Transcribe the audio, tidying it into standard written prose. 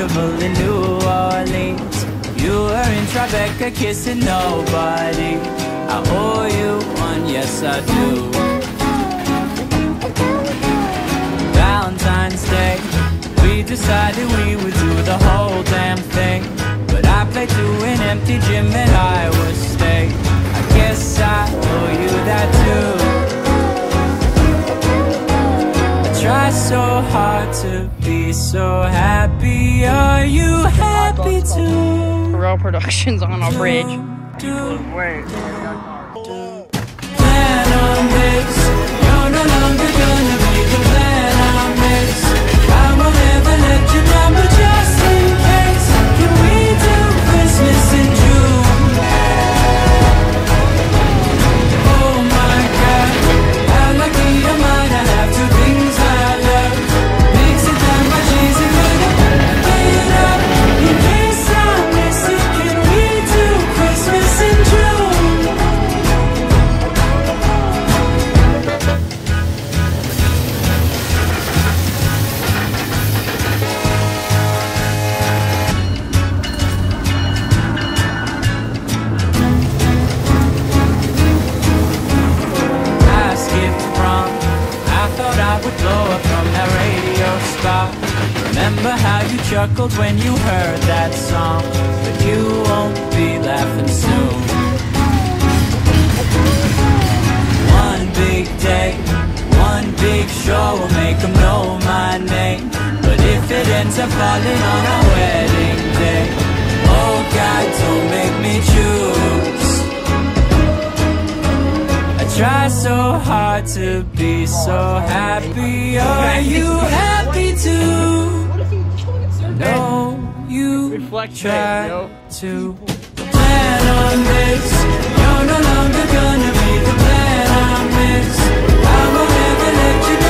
festival in New Orleans. You were in Tribeca kissing nobody. I owe you one, yes I do. Valentine's Day, we decided we would do the whole damn thing, but I played to an empty gym and I was stay. I guess I owe you that too. I try so hard to be so happy. Are you happy too? Real Productions on our bridge. Plan on this. You're no longer gonna be the plan I miss. I won't ever let you down, but just in case, can we do Christmas in June? Oh my God, how lucky am I to have two things I love. Mix it down my cheese and lay it up. In case I miss it, can we do Christmas in June? I skipped prom. I thought I would blow up from that radio spot. Remember how you chuckled when you heard that song, but you won't be laughing soon. One big day, one big show will make them know my name. But if it ends up falling on our wedding day, oh God, don't make me choose. I try so hard to be so happy. Are you happy too? No, you try to plan on this. You're no longer gonna be the plan I miss. I won't ever let you